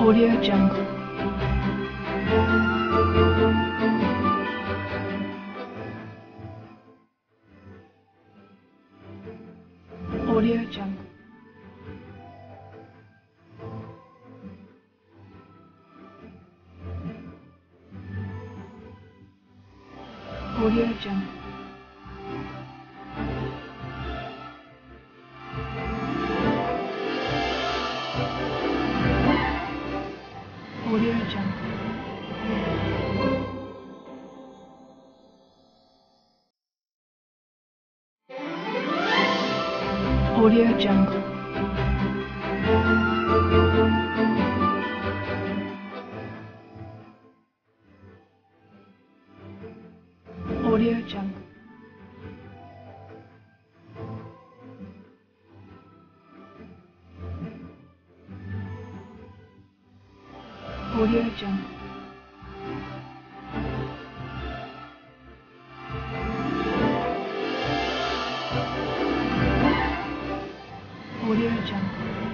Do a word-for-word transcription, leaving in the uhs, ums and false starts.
Audio Jungle. Audio Jungle. Audio Jungle. Audio Jungle. Audio Jungle. Audio Jungle. Audio Jungle. Audio Jungle.